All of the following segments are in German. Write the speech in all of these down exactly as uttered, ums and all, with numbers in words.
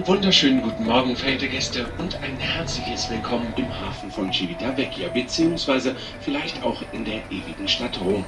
Einen wunderschönen guten Morgen, verehrte Gäste, und ein herzliches Willkommen im Hafen von Civitavecchia, beziehungsweise vielleicht auch in der ewigen Stadt Rom.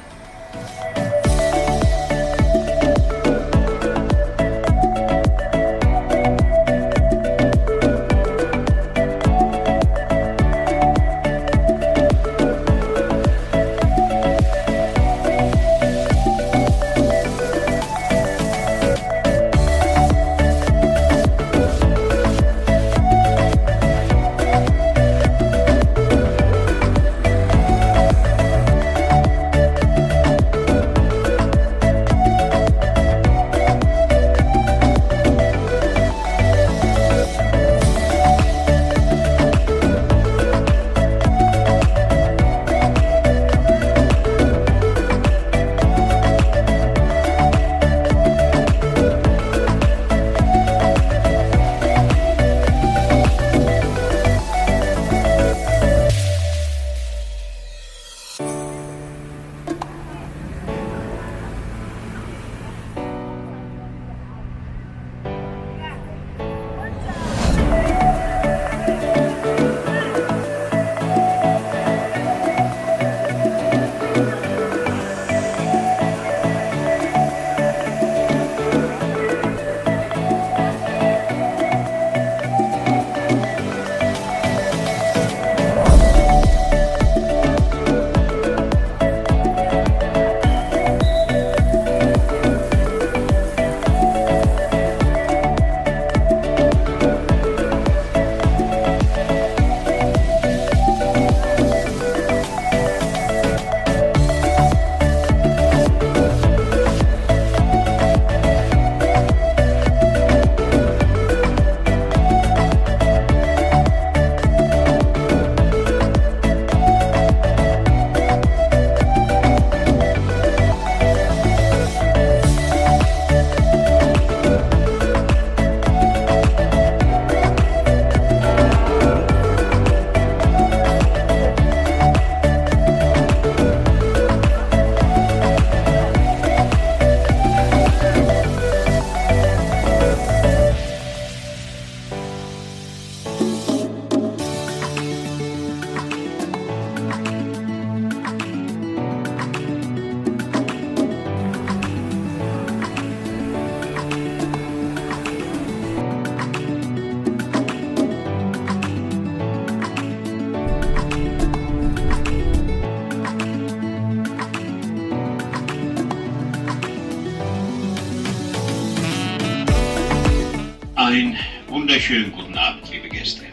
Einen wunderschönen guten Abend, liebe Gäste.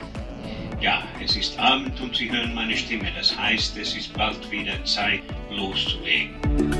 Ja, es ist Abend und Sie hören meine Stimme. Das heißt, es ist bald wieder Zeit, loszulegen.